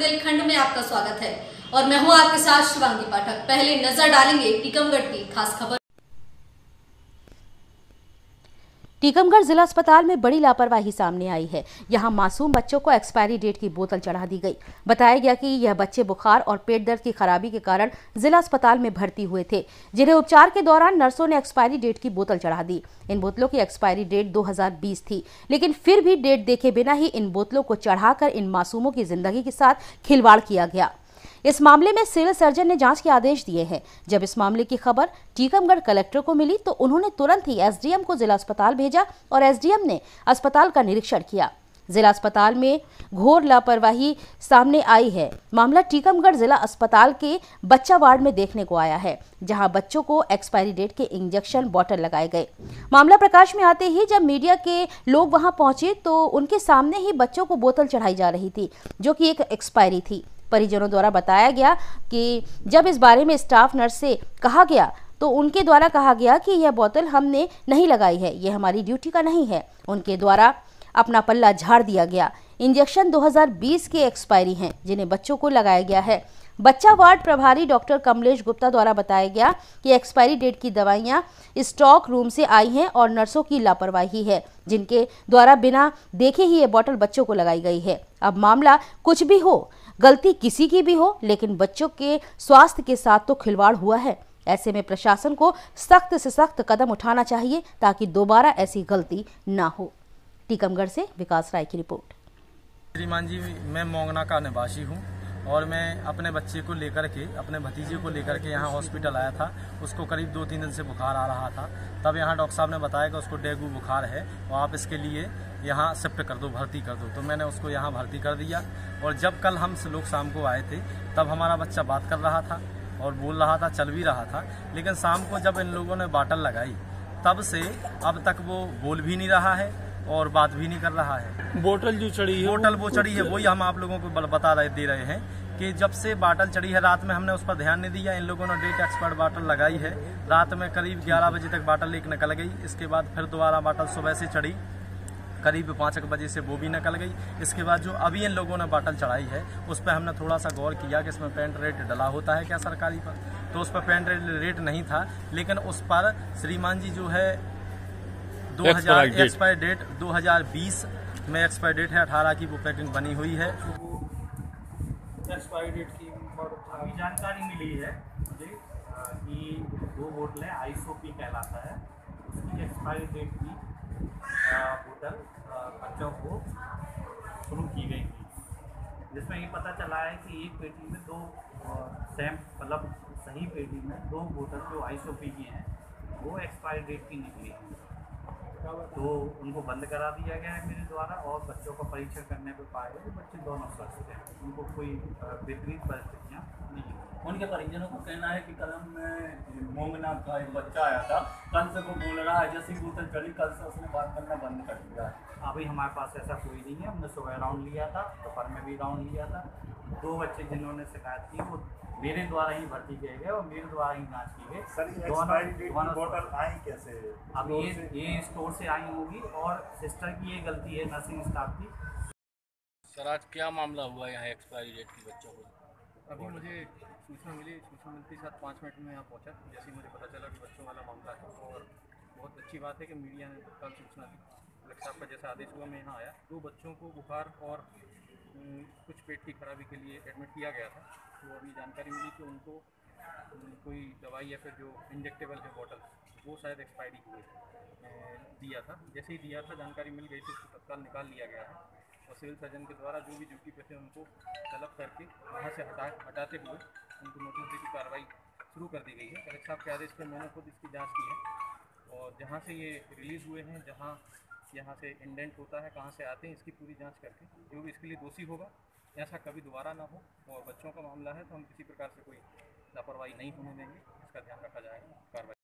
बुंदेलखंड में आपका स्वागत है और मैं हूं आपके साथ शिवांगी पाठक। पहले नजर डालेंगे टीकमगढ़ की खास खबर। टीकमगढ़ जिला अस्पताल में बड़ी लापरवाही सामने आई है। यहां मासूम बच्चों को एक्सपायरी डेट की बोतल चढ़ा दी गई। बताया गया कि यह बच्चे बुखार और पेट दर्द की खराबी के कारण जिला अस्पताल में भर्ती हुए थे, जिन्हें उपचार के दौरान नर्सों ने एक्सपायरी डेट की बोतल चढ़ा दी। इन बोतलों की एक्सपायरी डेट 2020 थी, लेकिन फिर भी डेट देखे बिना ही इन बोतलों को चढ़ाकर इन मासूमों की जिंदगी के साथ खिलवाड़ किया गया। इस मामले में सिविल सर्जन ने जांच के आदेश दिए हैं। जब इस मामले की खबर टीकमगढ़ कलेक्टर को मिली तो उन्होंने तुरंत ही एसडीएम को जिला अस्पताल भेजा और एसडीएम ने अस्पताल का निरीक्षण किया। जिला अस्पताल में घोर लापरवाही सामने आई है। मामला टीकमगढ़ जिला अस्पताल के बच्चा वार्ड में देखने को आया है, जहां बच्चों को एक्सपायरी डेट के इंजेक्शन बॉटल लगाए गए। मामला प्रकाश में आते ही जब मीडिया के लोग वहां पहुंचे तो उनके सामने ही बच्चों को बोतल चढ़ाई जा रही थी, जो कि एक एक्सपायरी थी। परिजनों द्वारा बताया गया कि जब इस बारे में स्टाफ नर्स से कहा गया तो उनके द्वारा कहा गया कि यह बोतल हमने नहीं लगाई है, यह हमारी ड्यूटी का नहीं है। उनके द्वारा अपना पल्ला झाड़ दिया गया। इंजेक्शन 2020 के एक्सपायरी हैं, जिन्हें बच्चों को लगाया गया है। बच्चा वार्ड प्रभारी डॉक्टर कमलेश गुप्ता द्वारा बताया गया कि एक्सपायरी डेट की दवाइयां स्टॉक रूम से आई हैं और नर्सों की लापरवाही है, जिनके द्वारा बिना देखे ही ये बोतल बच्चों को लगाई गई है। अब मामला कुछ भी हो, गलती किसी की भी हो, लेकिन बच्चों के स्वास्थ्य के साथ तो खिलवाड़ हुआ है। ऐसे में प्रशासन को सख्त से सख्त कदम उठाना चाहिए ताकि दोबारा ऐसी गलती ना हो। टीकमगढ़ से विकास राय की रिपोर्ट। श्रीमान जी, मैं मोंगना का निवासी हूँ और मैं अपने बच्चे को लेकर के, अपने भतीजे को लेकर के यहाँ हॉस्पिटल आया था। उसको करीब 2-3 दिन से बुखार आ रहा था। तब यहाँ डॉक्टर साहब ने बताया कि उसको डेंगू बुखार है और आप इसके लिए यहाँ शिफ्ट कर दो, भर्ती कर दो। तो मैंने उसको यहाँ भर्ती कर दिया। और जब कल हम लोग शाम को आए थे तब हमारा बच्चा बात कर रहा था और बोल रहा था, चल भी रहा था। लेकिन शाम को जब इन लोगों ने बाटल लगाई तब से अब तक वो बोल भी नहीं रहा है और बात भी नहीं कर रहा है। बोतल जो चढ़ी है, बोतल वो चढ़ी है, वही हम आप लोगों को दे रहे हैं कि जब से बाटल चढ़ी है, रात में हमने उस पर ध्यान नहीं दिया। इन लोगों ने डेट एक्सपायर्ड बाटल लगाई है। रात में करीब 11 बजे तक बाटल एक निकल गई। इसके बाद फिर दोबारा बाटल सुबह से चढ़ी, करीब 5 बजे से वो भी निकल गई। इसके बाद जो अभी इन लोगों ने बाटल चढ़ाई है उस पर हमने थोड़ा सा गौर किया कि इसमें पेंट रेट डला होता है क्या सरकारी पर, तो उस पर पेंट रेट नहीं था। लेकिन उस पर श्रीमान जी जो है 2000 एक्सपायर डेट 2020 में एक्सपायर डेट है, 18 की वो पैकिंग बनी हुई है। एक्सपायरी डेट की अभी जानकारी मिली है मुझे कि 2 बोतलें आईसोपी कहलाता है, उसकी एक्सपायरी डेट की बोतल बच्चों को शुरू की गई थी, जिसमें ये पता चला है कि एक पेटी में 2 सेम मतलब सही पेटी में 2 बोतल जो आईसोपी की हैं वो एक्सपायरी डेट की निकली है। तो उनको बंद करा दिया गया है मेरे द्वारा और बच्चों का परीक्षण करने पर पाया गया कि बच्चे दोनों स्वस्थ हैं, उनको कोई विपरीत परिस्थितियाँ नहीं हैं। उनके परिजनों को कहना है कि कल में मोंगना का एक बच्चा आया था, कल से वो बोल रहा है जैसी बोतल चली कल से उसने बात करना बंद कर दिया है। अभी हमारे पास ऐसा कोई नहीं है। हमने सुबह राउंड लिया था, दोपहर में भी राउंड लिया था। 2 बच्चे जिन्होंने शिकायत की वो मेरे द्वारा ही भर्ती किए गए और मेरे द्वारा ही जांच की गई। दोनों बोतल आई कैसे? अब ये स्टोर से आई होगी और सिस्टर की ये गलती है, नर्सिंग स्टाफ की। सर आज क्या मामला हुआ यहाँ एक्सपायरी डेट की बच्चों को? अभी मुझे सूचना मिली, सूचना मिलते ही 5 मिनट में यहाँ पहुँचा। जैसे ही मुझे पता चला कि बच्चों वाला मामला है और बहुत अच्छी बात है कि मीडिया ने कल सूचना दी। कलेक्टर साहब का जैसा आदेश हुआ मैं यहाँ आया। 2 बच्चों को बुखार और कुछ पेट की खराबी के लिए एडमिट किया गया था। तो अभी जानकारी मिली कि उनको कोई दवाई या फिर जो इंजेक्टेबल है बॉटल वो शायद एक्सपायरी हुई दिया था। जैसे ही दिया था जानकारी मिल गई थी, उसको तत्काल निकाल लिया गया है और सिविल सर्जन के द्वारा जो भी ड्यूटी पे थे उनको तलब करके वहाँ से हटाते हुए उनको नोटिस की कार्रवाई शुरू कर दी गई है। कलेक्टर साहब के आदेश पर मैंने खुद इसकी जाँच की है और जहाँ से ये रिलीज़ हुए हैं, जहाँ यहाँ से इंडेंट होता है, कहाँ से आते हैं, इसकी पूरी जांच करके जो भी इसके लिए दोषी होगा ऐसा कभी दोबारा ना हो। और बच्चों का मामला है तो हम किसी प्रकार से कोई लापरवाही नहीं होने देंगे, इसका ध्यान रखा जाएगा। कार्रवाई